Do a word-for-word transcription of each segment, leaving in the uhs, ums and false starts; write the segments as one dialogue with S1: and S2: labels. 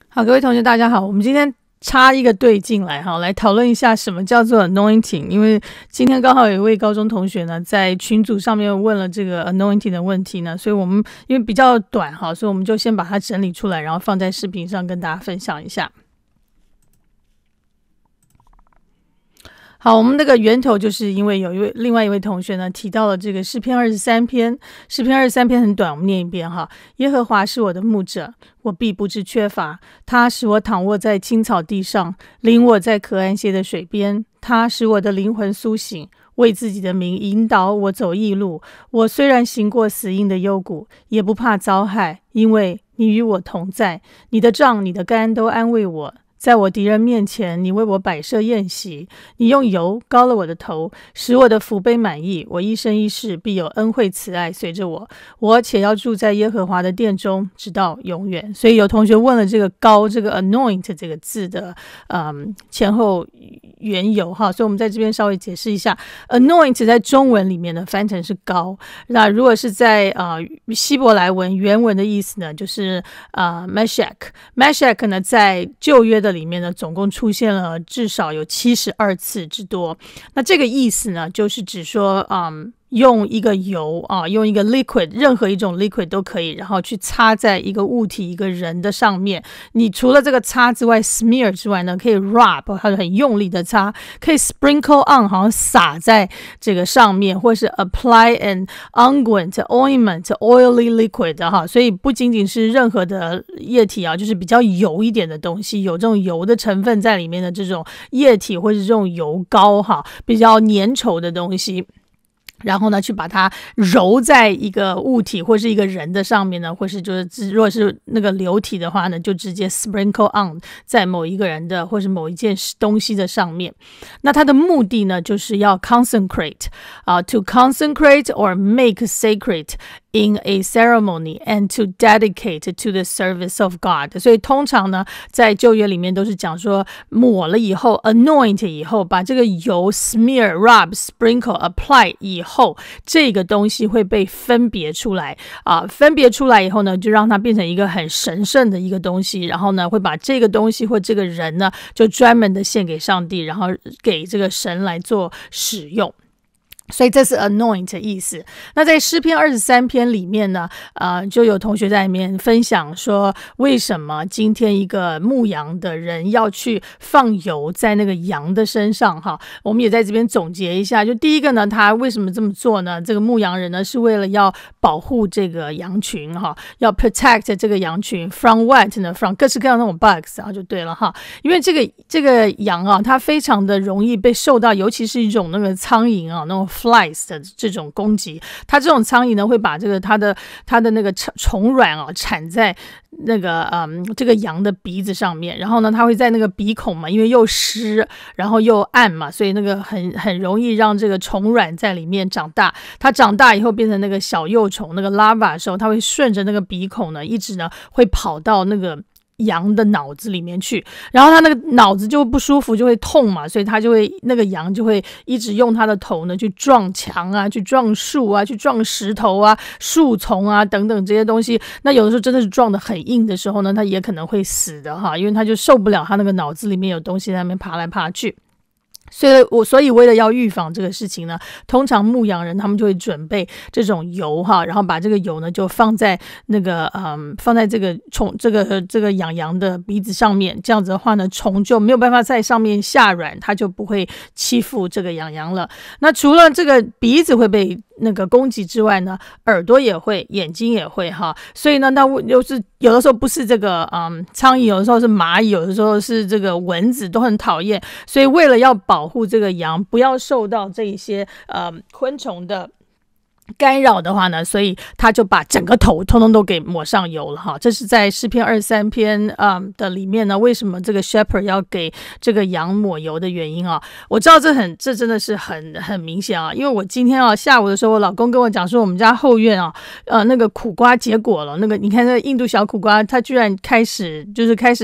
S1: 好，各位同学大家好，我们今天插一个队进来哈，来讨论一下什么叫做 anointing。 因为今天刚好有一位高中同学呢在群组上面问了这个 anointing 的问题呢，所以我们因为比较短哈，所以我们就先把它整理出来，然后放在视频上跟大家分享一下。好，我们那个源头就是因为有一位另外一位同学呢提到了这个诗篇二十三篇，诗篇二十三篇很短，我们念一遍哈。耶和华是我的牧者，我必不致缺乏，他使我躺卧在青草地上，领我在可安歇的水边，他使我的灵魂苏醒，为自己的名引导我走义路。我虽然行过死荫的幽谷，也不怕遭害，因为你与我同在，你的杖你的竿都安慰我。在我敌人面前，你为我摆设宴席，你用油膏了我的头，使我的福杯满溢。我一生一世必有恩惠慈爱随着我，我且要住在耶和华的殿中，直到永远。所以有同学问了这个膏，这个 anoint 这个字的嗯前后缘由哈，所以我们在这边稍微解释一下。anoint 在中文里面呢翻成是膏，那如果是在呃希伯来文原文的意思呢，就是呃 meshach meshach 呢在旧约的里面呢总共出现了至少有七十二次之多。那这个意思呢就是指说嗯用一个油啊，用一个 liquid， 任何一种 liquid 都可以，然后去擦在一个物体一个人的上面。你除了这个擦之外 smear 之外呢，可以 rub， 它很用力的擦，可以 sprinkle on， 好像撒在这个上面，或是 apply an unguent ointment oily liquid 哈。所以不仅仅是任何的液体啊，就是比较油一点的东西，有这种油的成分在里面的这种液体或是这种油膏哈，比较粘稠的东西，然后呢去把它揉在一个物体或是一个人的上面呢，或是就是如果是那个流体的话呢，就直接 sprinkle on 在某一个人的或是某一件东西的上面。那它的目的呢就是要 consecrate、uh, to consecrate or make sacred in a ceremony and to dedicate to the service of God。 所以通常呢在旧约里面都是讲说抹了以后 anoint 以后，把这个油 smear rub sprinkle apply 以后，这个东西会被分别出来啊，分别出来以后呢就让它变成一个很神圣的一个东西，然后呢会把这个东西或这个人呢就专门的献给上帝，然后给这个神来做使用。所以这是 anoint 意思。那在诗篇二十三篇里面呢，呃，就有同学在里面分享说，为什么今天一个牧羊的人要去放油在那个羊的身上哈？我们也在这边总结一下。就第一个呢，他为什么这么做呢？这个牧羊人呢是为了要保护这个羊群哈，要 protect 这个羊群 from what 呢 from 各式各样的那种 bugs， 然后就对了哈。因为这个这个羊啊，它非常的容易被受到，尤其是一种那个苍蝇啊，那种flies 的这种攻击，它这种苍蝇呢会把这个它的它的那个虫卵啊产在那个嗯这个羊的鼻子上面，然后呢它会在那个鼻孔嘛，因为又湿然后又暗嘛，所以那个很很容易让这个虫卵在里面长大。它长大以后变成那个小幼虫，那个 larva 的时候，它会顺着那个鼻孔呢一直呢会跑到那个羊的脑子里面去，然后他那个脑子就不舒服，就会痛嘛，所以他就会那个羊就会一直用他的头呢去撞墙啊，去撞树啊，去撞石头啊、树丛啊等等这些东西。那有的时候真的是撞得很硬的时候呢，他也可能会死的哈，因为他就受不了他那个脑子里面有东西在那边爬来爬去。所以我所以为了要预防这个事情呢，通常牧羊人他们就会准备这种油哈，然后把这个油呢就放在那个嗯放在这个虫这个这个养羊的鼻子上面，这样子的话呢，虫就没有办法在上面下软，它就不会欺负这个养羊了。那除了这个鼻子会被那个攻击之外呢，耳朵也会，眼睛也会哈。所以呢，那又是有的时候不是这个嗯苍蝇，有的时候是蚂蚁，有的时候是这个蚊子，都很讨厌。所以为了要保护这个羊不要受到这一些呃昆虫的干扰的话呢，所以他就把整个头通通都给抹上油了哈。这是在诗篇二十三篇、嗯、的里面呢，为什么这个 shepherd 要给这个羊抹油的原因啊？我知道这很这真的是很很明显啊，因为我今天啊下午的时候，我老公跟我讲说，我们家后院啊，呃那个苦瓜结果了，那个你看那个印度小苦瓜，它居然开始就是开始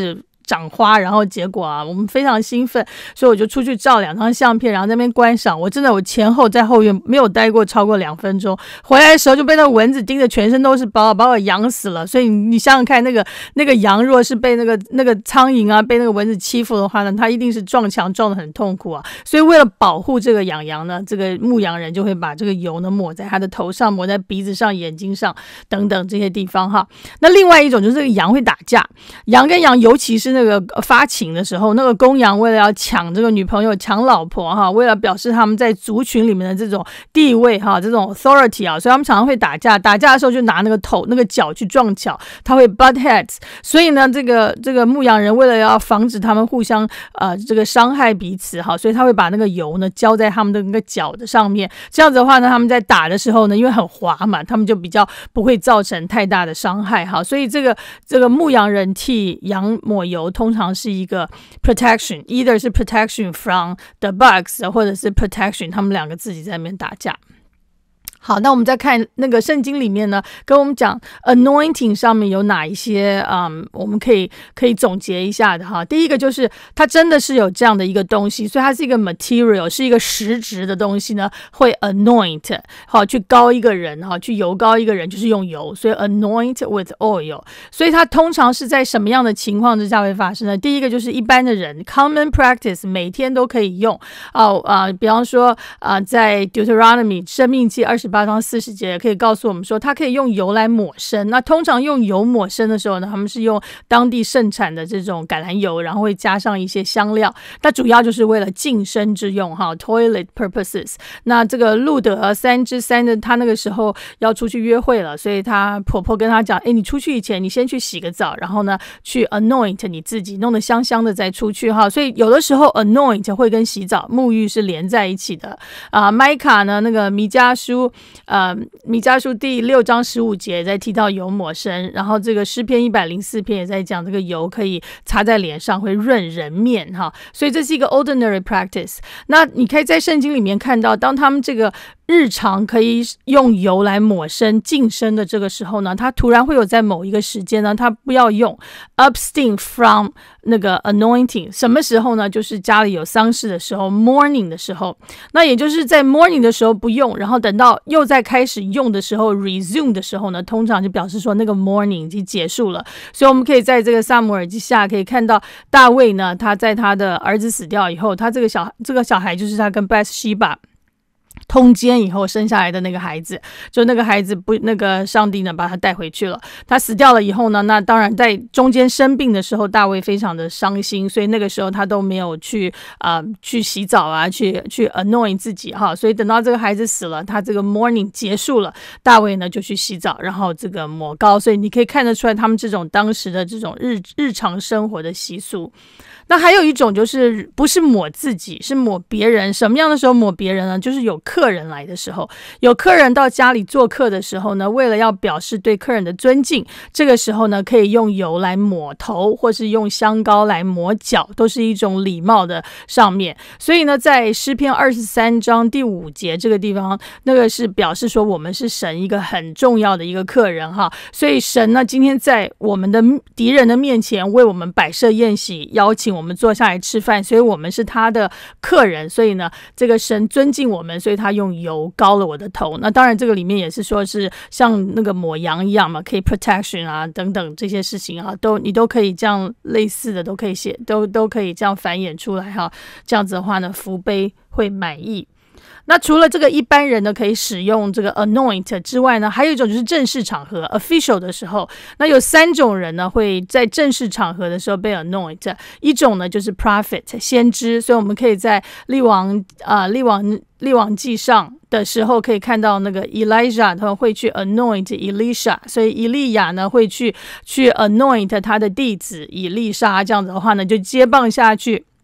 S1: 长花，然后结果啊，我们非常兴奋，所以我就出去照两张相片，然后在那边观赏。我真的我前后在后院没有待过超过两分钟，回来的时候就被那个蚊子叮得全身都是包，把我痒死了。所以你想想看，那个那个羊若是被那个那个苍蝇啊，被那个蚊子欺负的话呢，它一定是撞墙撞得很痛苦啊。所以为了保护这个养羊呢，这个牧羊人就会把这个油呢抹在他的头上，抹在鼻子上、眼睛上等等这些地方哈。那另外一种就是这个羊会打架，羊跟羊，尤其是那个发情的时候，那个公羊为了要抢这个女朋友、抢老婆哈，为了表示他们在族群里面的这种地位哈，这种 authority 啊，所以他们常常会打架。打架的时候就拿那个头、那个脚去撞脚，他会 butt heads。所以呢，这个这个牧羊人为了要防止他们互相呃这个伤害彼此哈，所以他会把那个油呢浇在他们的那个脚的上面。这样子的话呢，他们在打的时候呢，因为很滑嘛，他们就比较不会造成太大的伤害哈。所以这个这个牧羊人替羊抹油，通常是一个 protection，either 是 protection from the bugs， 或者是 protection 他们两个自己在那边打架。好，那我们再看那个圣经里面呢，跟我们讲 anointing 上面有哪一些嗯，我们可以可以总结一下的哈。第一个就是它真的是有这样的一个东西，所以它是一个 material， 是一个实质的东西呢，会 anoint 好去膏一个人哈，去油膏一个人就是用油，所以 anoint with oil。所以它通常是在什么样的情况之下会发生呢？第一个就是一般的人 common practice 每天都可以用哦啊、呃，比方说啊、呃，在 Deuteronomy 生命记二十八章四十节可以告诉我们说，它可以用油来抹身。那通常用油抹身的时候呢，他们是用当地盛产的这种橄榄油，然后会加上一些香料。那主要就是为了净身之用哈 ，toilet purposes。那这个路德三之三的，他那个时候要出去约会了，所以他婆婆跟他讲，哎，你出去以前，你先去洗个澡，然后呢，去 anoint 你自己，弄得香香的再出去哈。所以有的时候 anoint 会跟洗澡、沐浴是连在一起的啊。麦卡呢，那个弥迦书。呃，弥迦书第六章十五节在提到油抹身，然后这个诗篇一百零四篇也在讲这个油可以擦在脸上会润人面哈，所以这是一个 ordinary practice。那你可以在圣经里面看到，当他们这个日常可以用油来抹身净身的这个时候呢，他突然会有在某一个时间呢，他不要用 abstain from 那个 anointing。 什么时候呢？就是家里有丧事的时候 mourning 的时候，那也就是在 mourning 的时候不用，然后等到又在开始用的时候 resume 的时候呢，通常就表示说那个 mourning 已经结束了。所以我们可以在这个撒母耳记下可以看到大卫呢，他在他的儿子死掉以后，他这个小这个小孩就是他跟 Bathsheba通奸以后生下来的那个孩子，就那个孩子不，那个上帝呢把他带回去了。他死掉了以后呢，那当然在中间生病的时候，大卫非常的伤心，所以那个时候他都没有去啊、呃、去洗澡啊，去去 anoint 自己哈。所以等到这个孩子死了，他这个 mourning 结束了，大卫呢就去洗澡，然后这个抹膏。所以你可以看得出来，他们这种当时的这种日日常生活的习俗。那还有一种就是不是抹自己，是抹别人。什么样的时候抹别人呢？就是有客人来的时候，有客人到家里做客的时候呢，为了要表示对客人的尊敬，这个时候呢可以用油来抹头，或是用香膏来抹脚，都是一种礼貌的上面。所以呢，在诗篇二十三章第五节这个地方，那个是表示说我们是神一个很重要的一个客人哈。所以神呢今天在我们的敌人的面前为我们摆设宴席，邀请我们坐下来吃饭，所以我们是他的客人。所以呢，这个神尊敬我们，所以他用油膏了我的头。那当然这个里面也是说是像那个抹羊一样嘛，可以 protection 啊等等这些事情啊，都你都可以这样类似的都可以写，都都可以这样繁衍出来哈。这样子的话呢，福杯会满溢。那除了这个一般人呢可以使用这个 anoint 之外呢，还有一种就是正式场合 official 的时候，那有三种人呢会在正式场合的时候被 anoint。一种呢就是 prophet 先知，所以我们可以在列王啊、呃、列王列王记上的时候可以看到那个 Elijah 他会去 anoint Elisha， 所以以利亚呢会去去 anoint 他的弟子以利沙，这样子的话呢就接棒下去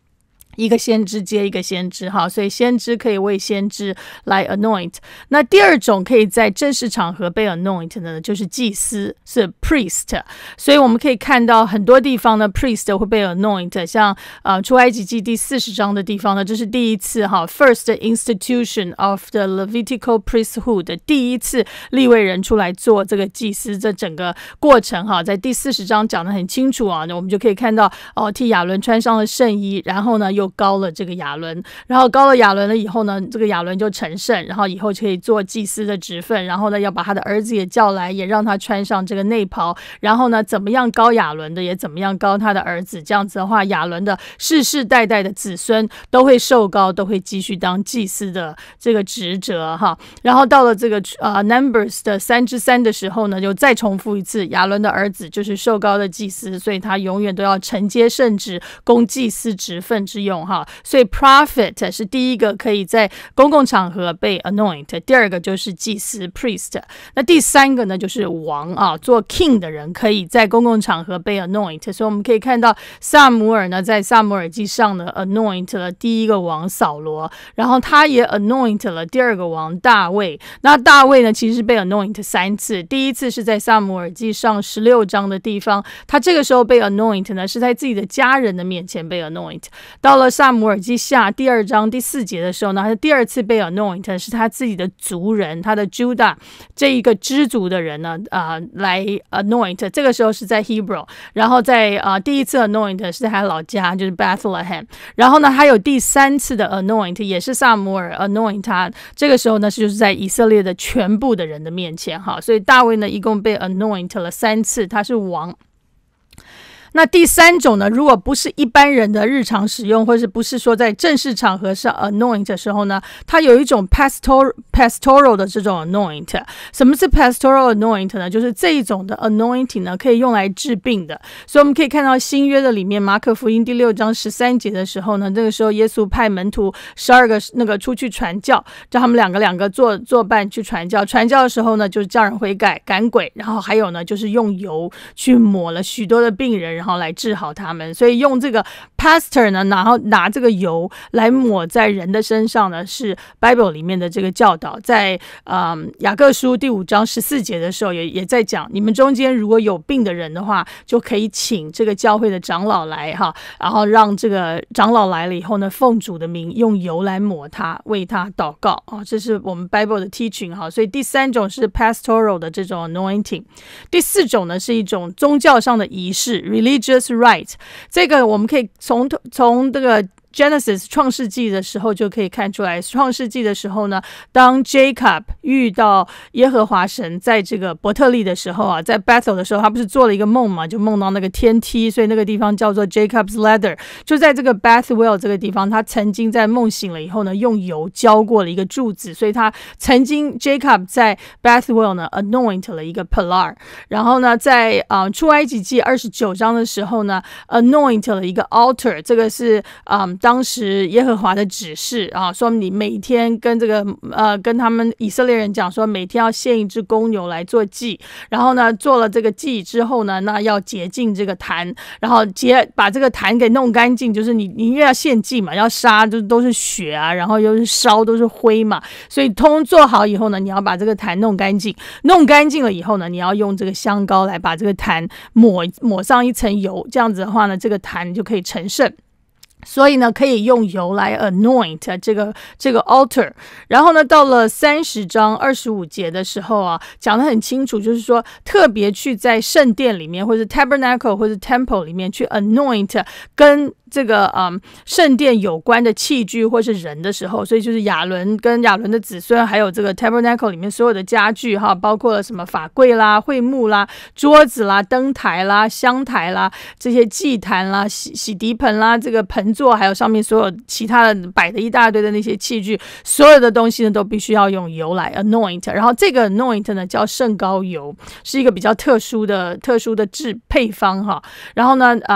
S1: 一个先知接一个先知哈，所以先知可以为先知来 anoint。那第二种可以在正式场合被 anoint 的呢，就是祭司，是 priest。所以我们可以看到很多地方呢 priest 会被 anoint， 像呃出埃及记第四十章的地方呢，这是第一次哈 first institution of the Levitical priesthood， 第一次利未人出来做这个祭司，这整个过程哈，在第四十章讲得很清楚啊，我们就可以看到哦，替亚伦穿上了圣衣，然后呢又高了这个亚伦，然后高了亚伦了以后呢，这个亚伦就成圣，然后以后就可以做祭司的职分，然后呢要把他的儿子也叫来，也让他穿上这个内袍，然后呢怎么样高亚伦的，也怎么样高他的儿子，这样子的话，亚伦的世世代代的子孙都会受高，都会继续当祭司的这个职责哈。然后到了这个呃 Numbers 的三之三的时候呢，就再重复一次，亚伦的儿子就是受高的祭司，所以他永远都要承接圣职，供祭司职分之用哈。所以 prophet 是第一个可以在公共场合被 anoint， 第二个就是祭司 priest， 那第三个呢就是王啊，做 king 的人可以在公共场合被 anoint。 所以我们可以看到撒母耳呢在撒母耳记上呢 anoint 了第一个王扫罗，然后他也 anoint 了第二个王大卫。那大卫呢其实是被 anoint 三次，第一次是在撒母耳记上十六章的地方，他这个时候被 anoint 呢是在自己的家人的面前被 anoint。到了撒母耳记下第二章第四节的时候呢，他第二次被 anoint 是他自己的族人，他的 Judah 这一个支族的人呢、呃、来 anoint， 这个时候是在 Hebron， 然后在、呃、第一次 anoint 是在他老家就是 Bethlehem， 然后呢还有第三次的 anoint 也是撒母耳 anoint 他，这个时候呢就是在以色列的全部的人的面前哈，所以大卫呢一共被 anoint 了三次，他是王。那第三种呢，如果不是一般人的日常使用，或是不是说在正式场合上 anoint 的时候呢，它有一种 pastoral pastoral 的这种 anoint。 什么是 pastoral anoint 呢？就是这一种的 anointing 呢可以用来治病的。所以我们可以看到新约的里面，马可福音第六章十三节的时候呢，这个时候耶稣派门徒十二个那个出去传教，叫他们两个两个作作伴去传教。传教的时候呢，就是叫人悔改赶鬼，然后还有呢就是用油去抹了许多的病人，然后来治好他们。所以用这个 pastor 呢，然后拿这个油来抹在人的身上呢，是 Bible 里面的这个教导。在嗯雅各书第五章十四节的时候也也在讲，你们中间如果有病的人的话，就可以请这个教会的长老来哈，然后让这个长老来了以后呢，奉主的名用油来抹他，为他祷告啊，这是我们 Bible 的 teaching 哈。所以第三种是 pastoral 的这种 anointing， 第四种呢是一种宗教上的仪式 religious rite， 这个我们可以从从这个Genesis 创世纪的时候就可以看出来，创世纪的时候呢，当 Jacob 遇到耶和华神在这个伯特利的时候啊，在 Bethel 的时候，他不是做了一个梦嘛，就梦到那个天梯，所以那个地方叫做 Jacob's Ladder。 就在这个 Bethel 这个地方，他曾经在梦醒了以后呢，用油浇过了一个柱子，所以他曾经 Jacob 在 Bethel 呢 anoint 了一个 pillar。 然后呢在、呃、出埃及记二十九章的时候呢 anoint 了一个 altar， 这个是、嗯当时耶和华的指示啊，说你每天跟这个呃跟他们以色列人讲说，每天要献一只公牛来做祭，然后呢做了这个祭之后呢，那要洁净这个坛，然后洁把这个坛给弄干净，就是你你因为要献祭嘛，要杀就都是血啊，然后又是烧都是灰嘛，所以通做好以后呢，你要把这个坛弄干净，弄干净了以后呢，你要用这个香膏来把这个坛抹抹上一层油，这样子的话呢，这个坛就可以成圣。所以呢可以用油来 anoint 这个这个 altar。 然后呢到了三十章二十五节的时候啊，讲得很清楚，就是说特别去在圣殿里面或者 tabernacle 或者 temple 里面去 anoint 跟这个嗯圣殿有关的器具或是人的时候，所以就是亚伦跟亚伦的子孙，还有这个 tabernacle 里面所有的家具哈，包括了什么法柜啦、会幕啦、桌子啦、灯台啦、香台啦、这些祭坛啦、洗洗涤盆啦、这个盆座，还有上面所有其他的摆的一大堆的那些器具，所有的东西呢都必须要用油来 anoint。 然后这个 anoint 呢叫圣膏油，是一个比较特殊的特殊的制配方哈。然后呢嗯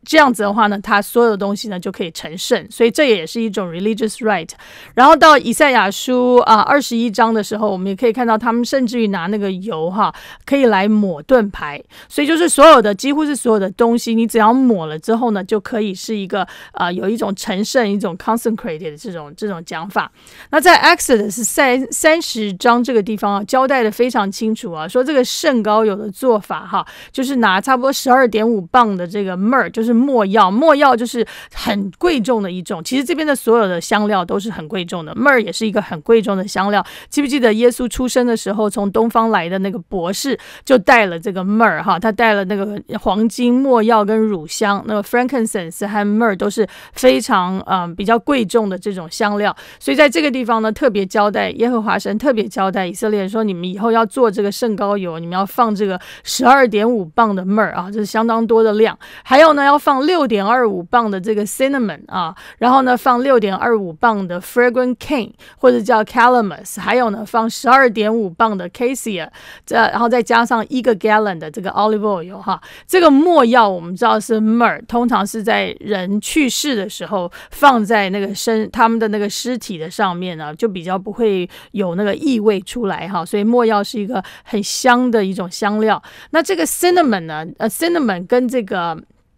S1: 这样子的话呢，他所有的东西呢就可以成圣，所以这也是一种 religious rite。然后到以赛亚书啊二十一章的时候，我们也可以看到他们甚至于拿那个油哈，可以来抹盾牌，所以就是所有的几乎是所有的东西，你只要抹了之后呢，就可以是一个啊、呃、有一种成圣、一种 consecrated 的这种这种讲法。那在 Exodus 三三十章这个地方啊，交代的非常清楚啊，说这个圣膏油的做法哈，就是拿差不多十二点五磅的这个 myrrh， 就是没药，没药就是很贵重的一种。其实这边的所有的香料都是很贵重的 ，myrrh 也是一个很贵重的香料。记不记得耶稣出生的时候，从东方来的那个博士就带了这个 myrrh 哈，他带了那个黄金、没药跟乳香，那个 frankincense 和 myrrh 都是非常嗯、呃、比较贵重的这种香料。所以在这个地方呢，特别交代耶和华神特别交代以色列人说，你们以后要做这个圣膏油，你们要放这个十二点五磅的 myrrh 啊，这是相当多的量。还有呢，要放六点二五磅的这个 cinnamon 啊，然后呢放六点二五磅的 fragrant cane 或者叫 calamus， 还有呢放十二点五磅的 cassia， 这然后再加上一个 gallon 的这个 olive oil 哈。这个没药我们知道是 myrrh， 通常是在人去世的时候放在那个身他们的那个尸体的上面呢，就比较不会有那个异味出来哈。所以没药是一个很香的一种香料。那这个 cinnamon 呢，呃 cinnamon 跟这个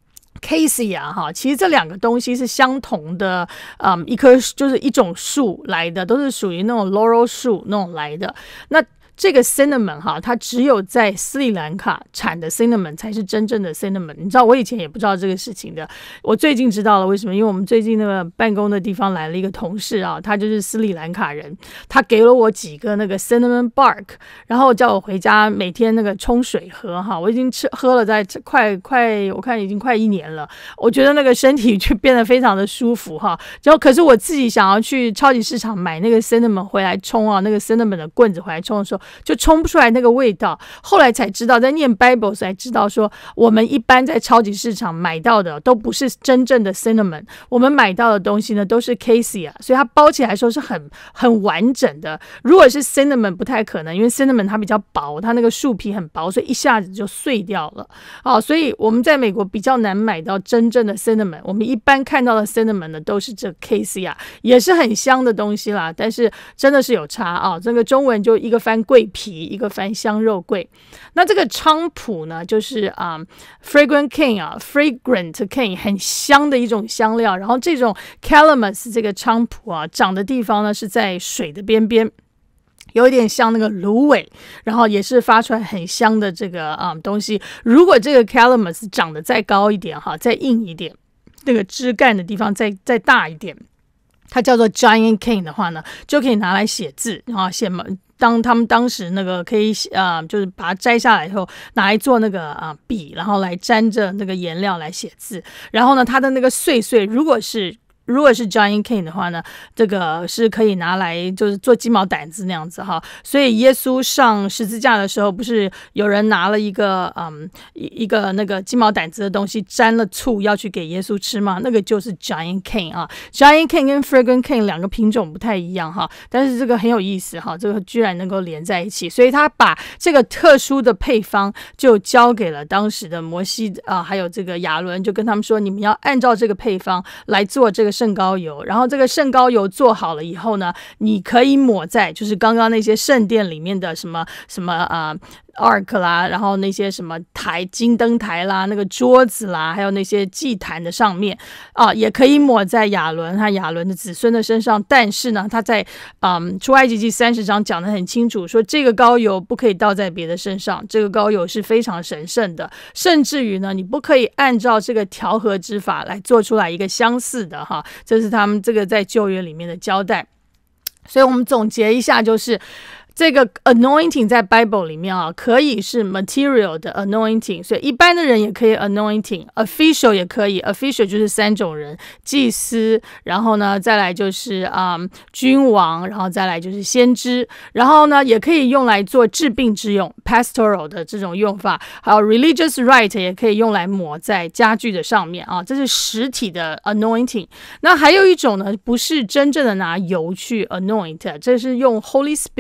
S1: cassia 哈，其实这两个东西是相同的，嗯，一棵就是一种树来的，都是属于那种 laurel 树那种来的。那这个 cinnamon 哈，它只有在斯里兰卡产的 cinnamon 才是真正的 cinnamon。你知道我以前也不知道这个事情的，我最近知道了。为什么？因为我们最近那个办公的地方来了一个同事啊，他就是斯里兰卡人，他给了我几个那个 cinnamon bark， 然后叫我回家每天那个冲水喝哈。我已经吃喝了在快快，我看已经快一年了，我觉得那个身体就变得非常的舒服哈。然后可是我自己想要去超级市场买那个 cinnamon 回来冲啊，那个 cinnamon 的棍子回来冲的时候，就冲不出来那个味道。后来才知道，在念 Bible 才知道说，我们一般在超级市场买到的都不是真正的 cinnamon， 我们买到的东西呢都是 cassia， 所以它包起来的时候是很很完整的。如果是 cinnamon 不太可能，因为 cinnamon 它比较薄，它那个树皮很薄，所以一下子就碎掉了。哦，所以我们在美国比较难买到真正的 cinnamon， 我们一般看到的 cinnamon 呢都是这 cassia， 也是很香的东西啦，但是真的是有差啊、哦。这个中文就一个翻桂皮，一个翻香肉桂。那这个菖蒲呢，就是啊、um, fragrant cane 啊 ，fragrant cane 很香的一种香料。然后这种 calamus 这个菖蒲啊，长的地方呢是在水的边边。有一点像那个芦苇，然后也是发出来很香的这个啊、嗯、东西。如果这个 calamus 长得再高一点哈，再硬一点，那个枝干的地方再再大一点，它叫做 giant cane 的话呢，就可以拿来写字啊，写当他们当时那个可以啊、呃，就是把它摘下来以后，拿来做那个啊、呃、笔，然后来沾着那个颜料来写字。然后呢，它的那个碎碎，如果是如果是 giant cane 的话呢，这个是可以拿来就是做鸡毛掸子那样子哈。所以耶稣上十字架的时候，不是有人拿了一个嗯一个那个鸡毛掸子的东西，沾了醋要去给耶稣吃吗？那个就是 giant cane 啊。giant cane 跟 fragrant cane 两个品种不太一样哈，但是这个很有意思哈，这个居然能够连在一起。所以他把这个特殊的配方就交给了当时的摩西啊，还有这个亚伦，就跟他们说，你们要按照这个配方来做这个圣膏油。然后这个圣膏油做好了以后呢，你可以抹在就是刚刚那些圣殿里面的什么什么啊、呃、ark 啦，然后那些什么台金灯台啦，那个桌子啦，还有那些祭坛的上面啊、呃，也可以抹在亚伦和亚伦的子孙的身上。但是呢，他在嗯出埃及记三十章讲得很清楚，说这个膏油不可以倒在别的身上，这个膏油是非常神圣的，甚至于呢，你不可以按照这个调和之法来做出来一个相似的哈。这是他们这个在旧约里面的交代。所以我们总结一下，就是这个 anointing 在 Bible 里面啊，可以是 material 的 anointing， 所以一般的人也可以 anointing， official 也可以。official 就是三种人，祭司，然后呢再来就是啊、嗯、君王，然后再来就是先知，然后呢也可以用来做治病之用 pastoral 的这种用法，还有 religious rite 也可以用来抹在家具的上面啊，这是实体的 anointing。那还有一种呢，不是真正的拿油去 anoint， 这是用 Holy Spirit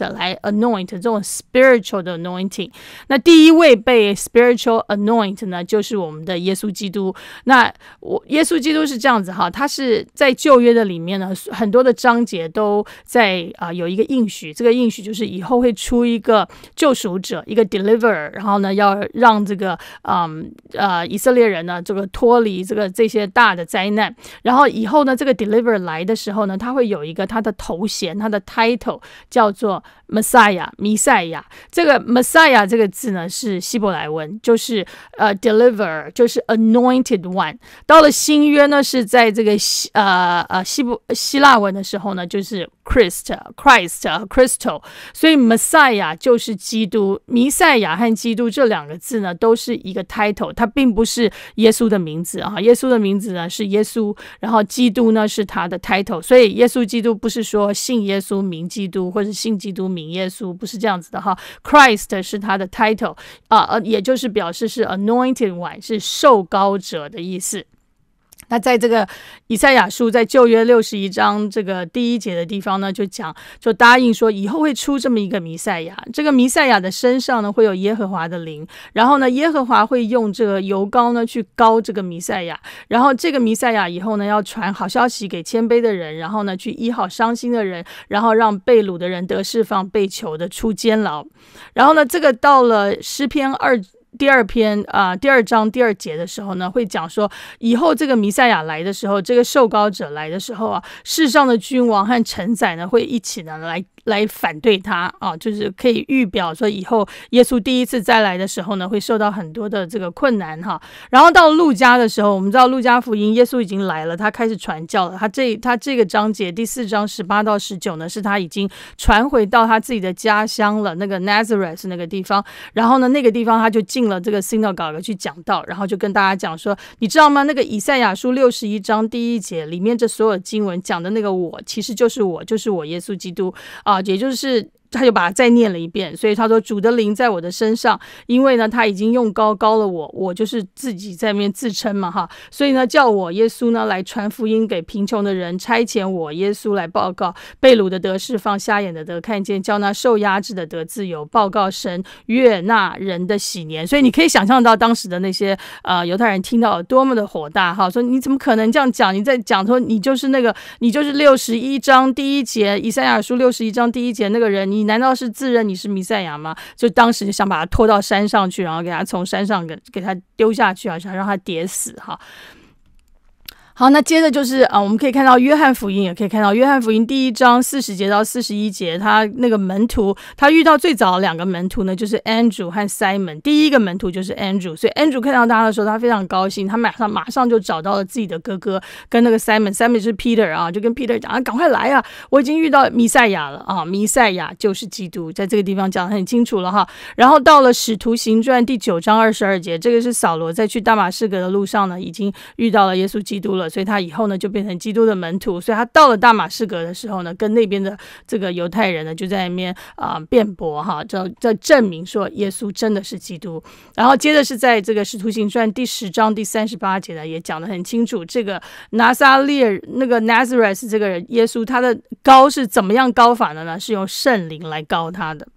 S1: 的来 anoint 这种 spiritual 的 anointing。那第一位被 spiritual anoint 呢，就是我们的耶稣基督。那我耶稣基督是这样子哈，他是在旧约的里面呢，很多的章节都在啊、呃、有一个应许，这个应许就是以后会出一个救赎者，一个 deliverer， 然后呢要让这个嗯呃以色列人呢这个脱离这个这些大的灾难，然后以后呢这个 deliverer 来的时候呢，他会有一个他的头衔，他的 title 叫做 Messiah 弥赛亚。这个 Messiah 这个字呢是希伯来文，就是呃 deliver 就是 anointed one。到了新约呢是在这个呃呃希伯希腊文的时候呢就是 Christ Christ Christo， 所以 Messiah 就是基督。弥赛亚和基督这两个字呢都是一个 title， 它并不是耶稣的名字啊。耶稣的名字呢是耶稣，然后基督呢是他的 title， 所以耶稣基督不是说信耶稣名基督，或是信基督名耶稣，不是这样子的哈。Christ 是他的 title 啊、呃，也就是表示是 anointed one， 是受膏者的意思。那在这个以赛亚书在旧约六十一章这个第一节的地方呢，就讲就答应说以后会出这么一个弥赛亚，这个弥赛亚的身上呢会有耶和华的灵，然后呢耶和华会用这个油膏呢去膏这个弥赛亚，然后这个弥赛亚以后呢要传好消息给谦卑的人，然后呢去医好伤心的人，然后让被掳的人得释放，被囚的出监牢。然后呢这个到了诗篇二第二篇啊、呃，第二章第二节的时候呢，会讲说，以后这个弥赛亚来的时候，这个受膏者来的时候啊，世上的君王和臣宰呢，会一起呢来来反对他啊，就是可以预表说，以后耶稣第一次再来的时候呢，会受到很多的这个困难哈。然后到路加的时候，我们知道路加福音，耶稣已经来了，他开始传教了。他这他这个章节第四章十八到十九呢，是他已经传回到他自己的家乡了，那个 Nazareth 那个地方。然后呢，那个地方他就进了这个 synagogue 去讲道，然后就跟大家讲说，你知道吗？那个以赛亚书六十一章第一节里面这所有经文讲的那个我，其实就是我，就是我耶稣基督啊，也就是他就把它再念了一遍。所以他说主的灵在我的身上，因为呢他已经用膏膏了我，我就是自己在那边自称嘛哈，所以呢叫我耶稣呢来传福音给贫穷的人，差遣我耶稣来报告被掳的得释放，瞎眼的得看见，叫那受压制的得自由，报告神悦纳人的喜年。所以你可以想象到当时的那些呃犹太人听到有多么的火大哈，说你怎么可能这样讲？你在讲说你就是那个你就是六十一章第一节以赛亚书六十一章第一节那个人，你难道是自认你是弥赛亚吗？就当时就想把他拖到山上去，然后给他从山上给给他丢下去啊，想让他跌死哈。好，那接着就是啊、呃，我们可以看到约翰福音，也可以看到约翰福音第一章四十节到四十一节，他那个门徒，他遇到最早两个门徒呢，就是 Andrew 和 Simon。第一个门徒就是 Andrew， 所以 Andrew 看到他的时候，他非常高兴，他马上马上就找到了自己的哥哥，跟那个 Simon，Simon 就是 Peter 啊，就跟 Peter 讲啊，赶快来啊，我已经遇到弥赛亚了啊，弥赛亚就是基督，在这个地方讲得很清楚了哈。然后到了使徒行传第九章二十二节，这个是扫罗在去大马士革的路上呢，已经遇到了耶稣基督了。所以他以后呢就变成基督的门徒，所以他到了大马士革的时候呢，跟那边的这个犹太人呢就在那边啊、呃、辩驳哈，这这证明说耶稣真的是基督。然后接着是在这个使徒行传第十章第三十八节呢，也讲得很清楚，这个拿撒列那个 Nazareth 这个人耶稣，他的膏是怎么样膏法的呢？是用圣灵来膏他的。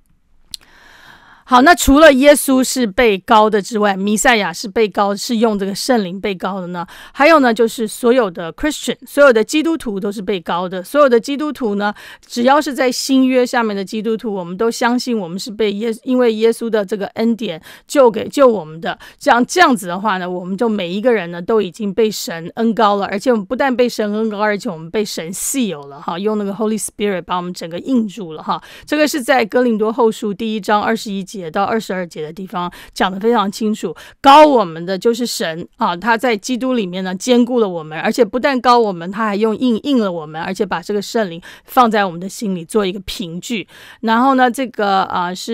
S1: 好，那除了耶稣是被膏的之外，弥赛亚是被膏，是用这个圣灵被膏的呢？还有呢，就是所有的 Christian， 所有的基督徒都是被膏的。所有的基督徒呢，只要是在新约下面的基督徒，我们都相信我们是被耶，因为耶稣的这个恩典救给救我们的。这样这样子的话呢，我们就每一个人呢都已经被神恩膏了，而且我们不但被神恩膏，而且我们被神seal了哈，用那个 Holy Spirit 把我们整个印住了哈。这个是在哥林多后书第一章二十一节到二十二节的地方讲得非常清楚，膏我们的就是神啊，他在基督里面呢坚固了我们，而且不但膏我们，他还用印印了我们，而且把这个圣灵放在我们的心里做一个凭据。然后呢，这个啊是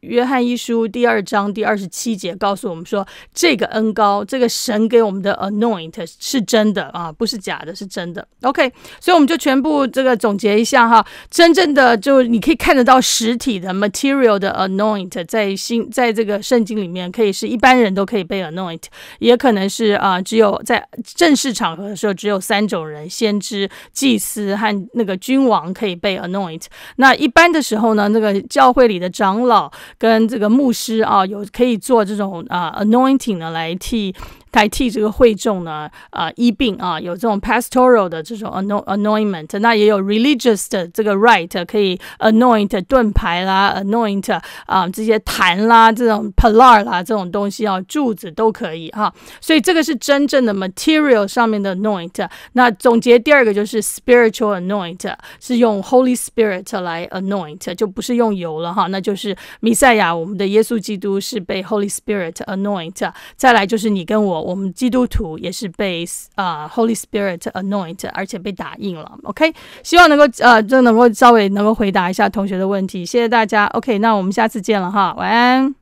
S1: 约翰一书第二章第二十七节告诉我们说，这个恩膏，这个神给我们的 anoint 是真的啊，不是假的，是真的。OK， 所以我们就全部这个总结一下哈，真正的就你可以看得到实体的 material 的 anoint， 在新在这个圣经里面，可以是一般人都可以被 anoint， 也可能是啊、呃，只有在正式场合的时候，只有三种人：先知、祭司和那个君王可以被 anoint。那一般的时候呢，那个教会里的长老跟这个牧师啊，有可以做这种啊 anointing 呢，来替。代替这个会众呢，啊、呃，医病啊，有这种 pastoral 的这种 anointment， 那也有 religious 的这个 right 可以 anoint 盾牌啦 ，anoint 啊、呃、这些坛啦，这种 pillar 啦这种东西啊，柱子都可以哈。所以这个是真正的 material 上面的 anoint。那总结第二个就是 spiritual anoint， 是用 Holy Spirit 来 anoint， 就不是用油了哈，那就是弥赛亚，我们的耶稣基督是被 Holy Spirit anoint。再来就是你跟我。我们基督徒也是被啊、uh, Holy Spirit anoint， 而且被打印了。OK， 希望能够呃，就能够稍微能够回答一下同学的问题，谢谢大家。OK， 那我们下次见了哈，晚安。